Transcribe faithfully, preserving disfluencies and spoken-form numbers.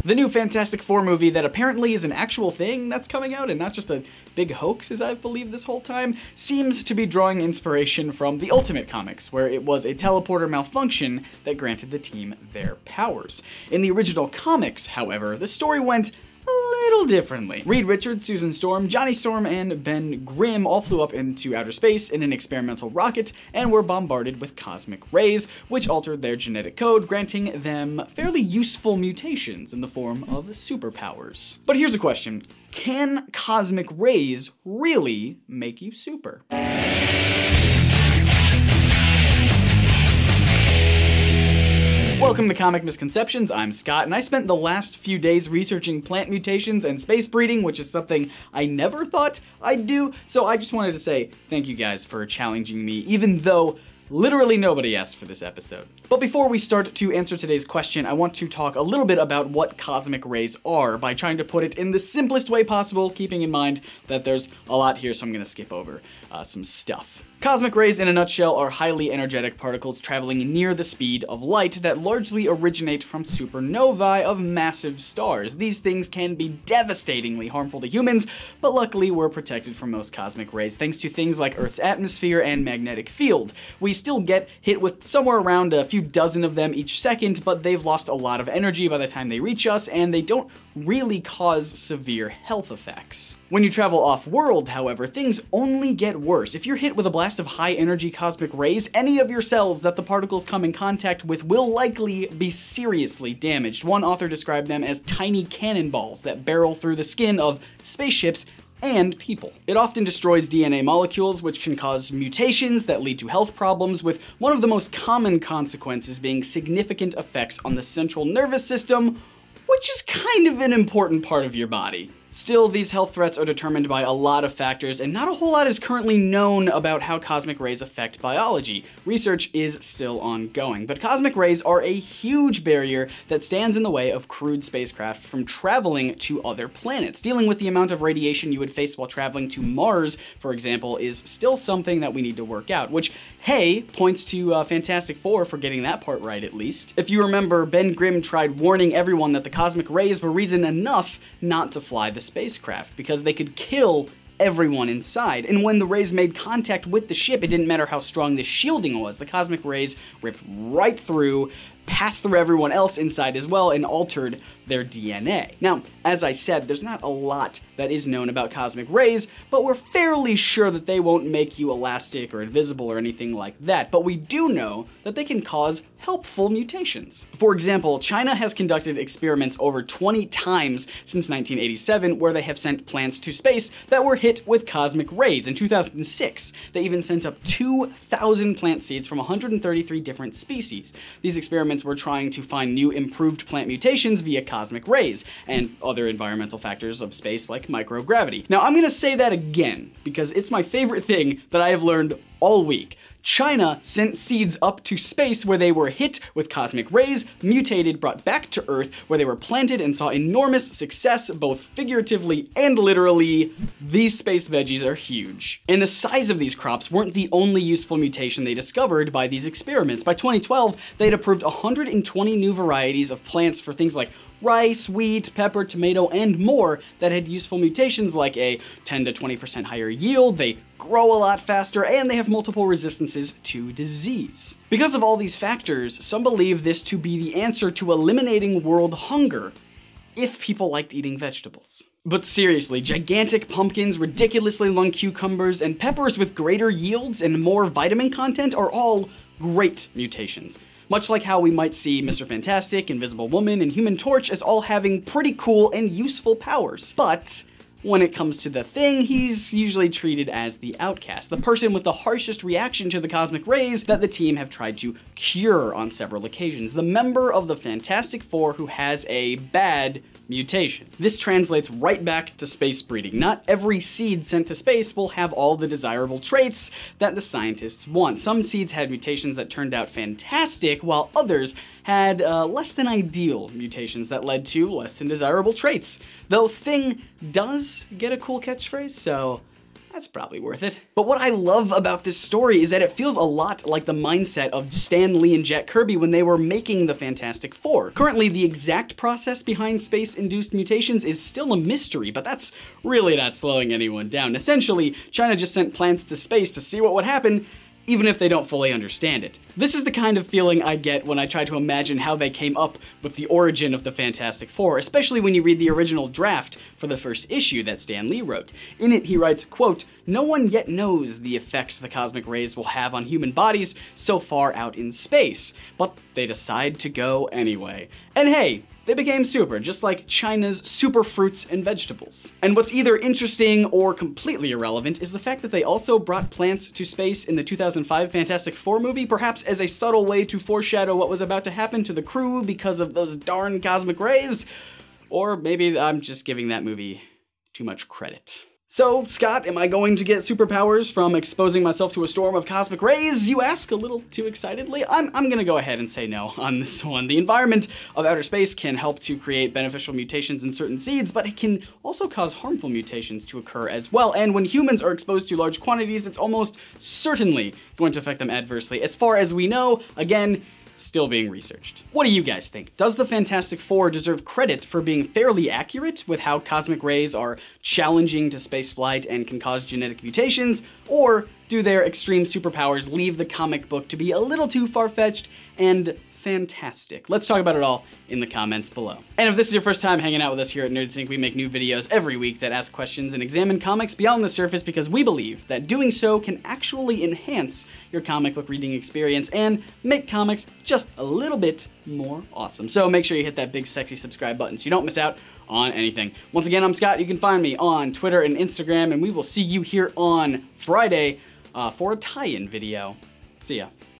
The new Fantastic Four movie that apparently is an actual thing that's coming out and not just a big hoax, as I've believed this whole time, seems to be drawing inspiration from the Ultimate comics, where it was a teleporter malfunction that granted the team their powers. In the original comics, however, the story went a little differently. Reed Richards, Susan Storm, Johnny Storm, and Ben Grimm all flew up into outer space in an experimental rocket and were bombarded with cosmic rays, which altered their genetic code, granting them fairly useful mutations in the form of superpowers. But here's a question. Can cosmic rays really make you super? Welcome to Comic Misconceptions, I'm Scott, and I spent the last few days researching plant mutations and space breeding, which is something I never thought I'd do, so I just wanted to say thank you guys for challenging me, even though literally nobody asked for this episode. But before we start to answer today's question, I want to talk a little bit about what cosmic rays are by trying to put it in the simplest way possible, keeping in mind that there's a lot here, so I'm gonna skip over uh, some stuff. Cosmic rays, in a nutshell, are highly energetic particles traveling near the speed of light that largely originate from supernovae of massive stars. These things can be devastatingly harmful to humans, but luckily we're protected from most cosmic rays thanks to things like Earth's atmosphere and magnetic field. We still get hit with somewhere around a few dozen of them each second, but they've lost a lot of energy by the time they reach us, and they don't really cause severe health effects. When you travel off-world, however, things only get worse. If you're hit with a blast of high-energy cosmic rays, any of your cells that the particles come in contact with will likely be seriously damaged. One author described them as tiny cannonballs that barrel through the skin of spaceships and people. It often destroys D N A molecules, which can cause mutations that lead to health problems, with one of the most common consequences being significant effects on the central nervous system, which is kind of an important part of your body. Still, these health threats are determined by a lot of factors, and not a whole lot is currently known about how cosmic rays affect biology. Research is still ongoing, but cosmic rays are a huge barrier that stands in the way of crewed spacecraft from traveling to other planets. Dealing with the amount of radiation you would face while traveling to Mars, for example, is still something that we need to work out, which, hey, points to uh, Fantastic Four for getting that part right at least. If you remember, Ben Grimm tried warning everyone that the cosmic rays were reason enough not to fly the spacecraft because they could kill everyone inside. And when the rays made contact with the ship, it didn't matter how strong the shielding was. The cosmic rays ripped right through, passed through everyone else inside as well, and altered their D N A. Now, as I said, there's not a lot that is known about cosmic rays, but we're fairly sure that they won't make you elastic or invisible or anything like that. But we do know that they can cause helpful mutations. For example, China has conducted experiments over twenty times since nineteen eighty-seven where they have sent plants to space that were hit with cosmic rays. In two thousand six, they even sent up two thousand plant seeds from one hundred thirty-three different species. These experiments were trying to find new improved plant mutations via cosmic rays and other environmental factors of space like microgravity. Now, I'm gonna say that again because it's my favorite thing that I have learned all week. China sent seeds up to space where they were hit with cosmic rays, mutated, brought back to Earth, where they were planted and saw enormous success, both figuratively and literally. These space veggies are huge. And the size of these crops weren't the only useful mutation they discovered by these experiments. By twenty twelve, they'd approved one hundred twenty new varieties of plants for things like rice, wheat, pepper, tomato, and more that had useful mutations like a ten to twenty percent higher yield, they grow a lot faster, and they have multiple resistances to disease. Because of all these factors, some believe this to be the answer to eliminating world hunger, if people liked eating vegetables. But seriously, gigantic pumpkins, ridiculously long cucumbers, and peppers with greater yields and more vitamin content are all great mutations. Much like how we might see Mister Fantastic, Invisible Woman, and Human Torch as all having pretty cool and useful powers. But when it comes to the Thing, he's usually treated as the outcast, the person with the harshest reaction to the cosmic rays that the team have tried to cure on several occasions, the member of the Fantastic Four who has a bad mutation. This translates right back to space breeding. Not every seed sent to space will have all the desirable traits that the scientists want. Some seeds had mutations that turned out fantastic, while others had uh, less than ideal mutations that led to less than desirable traits. Though Thing does get a cool catchphrase, so that's probably worth it. But what I love about this story is that it feels a lot like the mindset of Stan Lee and Jack Kirby when they were making the Fantastic Four. Currently, the exact process behind space-induced mutations is still a mystery, but that's really not slowing anyone down. Essentially, China just sent plants to space to see what would happen, even if they don't fully understand it. This is the kind of feeling I get when I try to imagine how they came up with the origin of the Fantastic Four, especially when you read the original draft for the first issue that Stan Lee wrote. In it, he writes, quote, "No one yet knows the effect the cosmic rays will have on human bodies so far out in space, but they decide to go anyway. And hey, they became super, just like China's super fruits and vegetables." And what's either interesting or completely irrelevant is the fact that they also brought plants to space in the two thousand five Fantastic Four movie, perhaps as a subtle way to foreshadow what was about to happen to the crew because of those darn cosmic rays. Or maybe I'm just giving that movie too much credit. So, Scott, am I going to get superpowers from exposing myself to a storm of cosmic rays, you ask a little too excitedly? I'm, I'm gonna go ahead and say no on this one. The environment of outer space can help to create beneficial mutations in certain seeds, but it can also cause harmful mutations to occur as well. And when humans are exposed to large quantities, it's almost certainly going to affect them adversely. As far as we know, again, still being researched. What do you guys think? Does the Fantastic Four deserve credit for being fairly accurate with how cosmic rays are challenging to spaceflight and can cause genetic mutations? Or do their extreme superpowers leave the comic book to be a little too far-fetched and fantastic? Let's talk about it all in the comments below. And if this is your first time hanging out with us here at NerdSync, we make new videos every week that ask questions and examine comics beyond the surface because we believe that doing so can actually enhance your comic book reading experience and make comics just a little bit more awesome. So make sure you hit that big sexy subscribe button so you don't miss out on anything. Once again, I'm Scott. You can find me on Twitter and Instagram, and we will see you here on Friday uh, for a tie-in video. See ya.